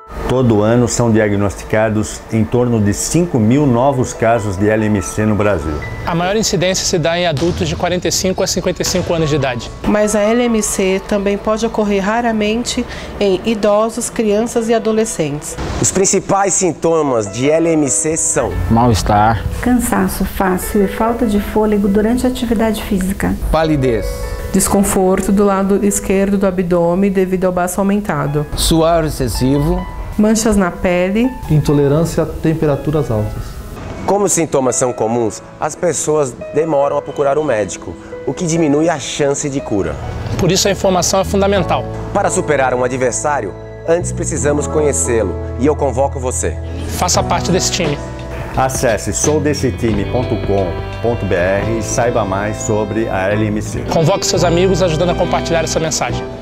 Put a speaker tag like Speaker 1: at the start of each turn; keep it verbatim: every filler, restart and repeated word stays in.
Speaker 1: Todo ano são diagnosticados em torno de cinco mil novos casos de L M C no Brasil.
Speaker 2: A maior incidência se dá em adultos de quarenta e cinco a cinquenta e cinco anos de idade.
Speaker 3: Mas a L M C também pode ocorrer raramente em idosos, crianças e adolescentes.
Speaker 4: Os principais sintomas de L M C são
Speaker 5: mal-estar,
Speaker 6: cansaço fácil e falta de fôlego durante a atividade física,
Speaker 5: palidez,
Speaker 3: desconforto do lado esquerdo do abdômen devido ao baço aumentado,
Speaker 5: suor excessivo,
Speaker 3: manchas na pele,
Speaker 7: intolerância a temperaturas altas.
Speaker 4: Como os sintomas são comuns, as pessoas demoram a procurar um médico, o que diminui a chance de cura.
Speaker 2: Por isso a informação é fundamental.
Speaker 4: Para superar um adversário, antes precisamos conhecê-lo e eu convoco você.
Speaker 2: Faça parte desse time.
Speaker 1: Acesse sou desse time ponto com ponto br e saiba mais sobre a L M C.
Speaker 2: Convoque seus amigos ajudando a compartilhar essa mensagem.